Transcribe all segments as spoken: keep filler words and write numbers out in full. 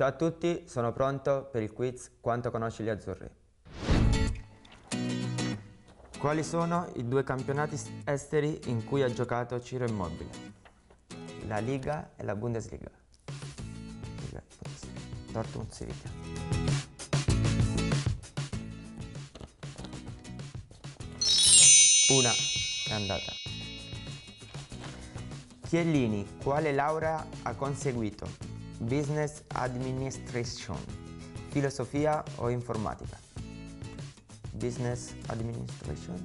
Ciao a tutti, sono pronto per il quiz Quanto conosci gli azzurri? Quali sono i due campionati esteri in cui ha giocato Ciro Immobile? La Liga e la Bundesliga. Liga, Bundesliga. Dortmund, Siviglia. Una è andata. Chiellini, quale laurea ha conseguito? Business Administration, filosofia o informatica? Business Administration.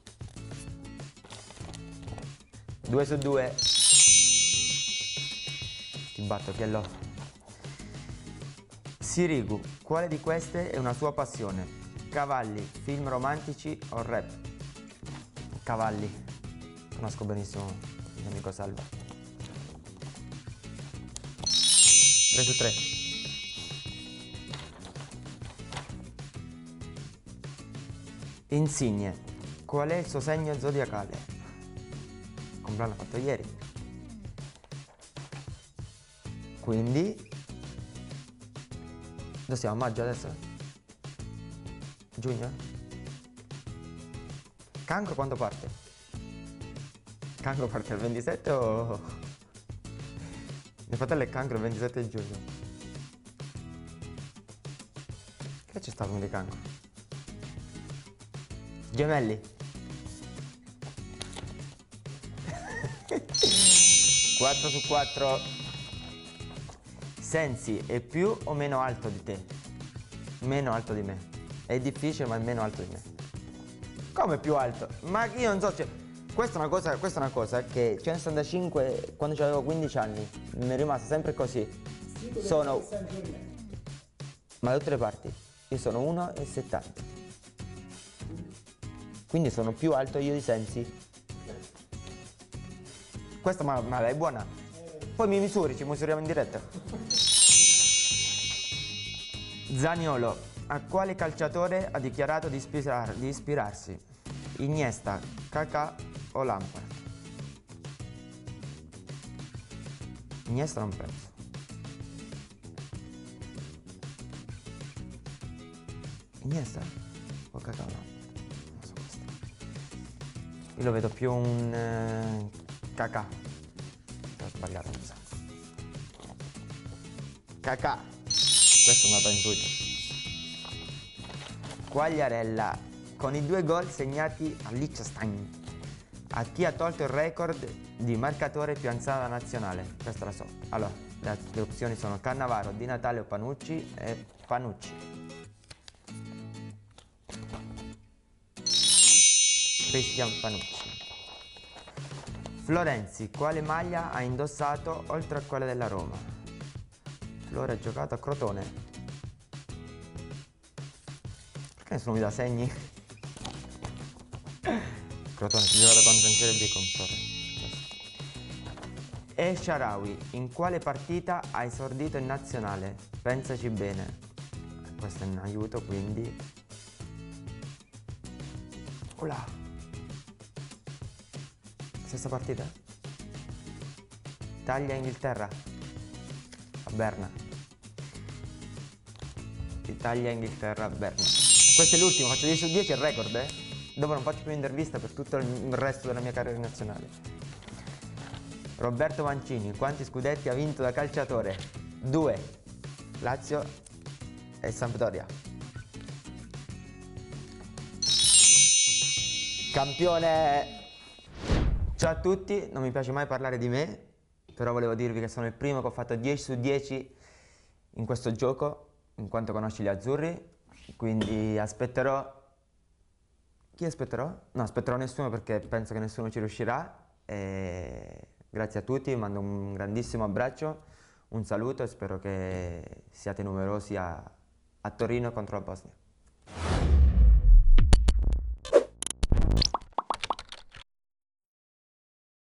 Due su due. Ti batto, Chiello. Sirigu, quale di queste è una sua passione? Cavalli, film romantici o rap? Cavalli. Conosco benissimo il mio amico Salva. tre su tre. Insigne, qual è il suo segno zodiacale? Compleanno fatto ieri. Quindi dove siamo? Maggio adesso? Giugno? Cancro quando parte? Cancro parte il ventisette o... Mio fratello è Cancro il ventisette giugno. Che c'è stato di Cancro? Gemelli. quattro su quattro. Sensi è più o meno alto di te? Meno alto di me. È difficile ma è meno alto di me. Come più alto? Ma io non so, cioè, questa è una cosa, questa è una cosa che centosessantacinque, quando avevo quindici anni, mi è rimasta sempre così. Sono... Ma da tutte le parti. Io sono uno e settanta. Quindi sono più alto io di Sensi. Questa ma, ma è buona. Poi mi misuri, ci misuriamo in diretta. Zaniolo, a quale calciatore ha dichiarato di, ispirar, di ispirarsi? Iniesta, Kaká o Lampard? Iniesta non penso. Iniesta o Kaká o Lampard? Non so questo. Io lo vedo più un eh, Kaká. Ho sbagliato, mi sa. Kaká. Questo è un dato intuito. Quagliarella, con i due gol segnati a Liechtenstein, a chi ha tolto il record di marcatore più anziano della nazionale? Questa la so. Allora, le, le opzioni sono Cannavaro, Di Natale o Panucci e Panucci. Cristian Panucci. Florenzi, quale maglia ha indossato oltre a quella della Roma? Flore ha giocato a Crotone. Perché nessuno mi dà segni? Crotone, si è giocato contro in Serie B con Flore. El Shaarawy, in quale partita ha esordito in nazionale? Pensaci bene. Questo è un aiuto, quindi... Ola! Stessa partita? Italia-Inghilterra. A Berna. Italia-Inghilterra, Berna. Questo è l'ultimo, faccio dieci su dieci, è il record, eh? Dopo non faccio più intervista per tutto il resto della mia carriera nazionale. Roberto Mancini, quanti scudetti ha vinto da calciatore? Due. Lazio e Sampdoria. Campione! Ciao a tutti, non mi piace mai parlare di me, però volevo dirvi che sono il primo che ho fatto dieci su dieci in questo gioco, in quanto conosci gli azzurri, quindi aspetterò... Chi aspetterò? No, aspetterò nessuno perché penso che nessuno ci riuscirà. E grazie a tutti, vi mando un grandissimo abbraccio, un saluto e spero che siate numerosi a, a Torino contro la Bosnia.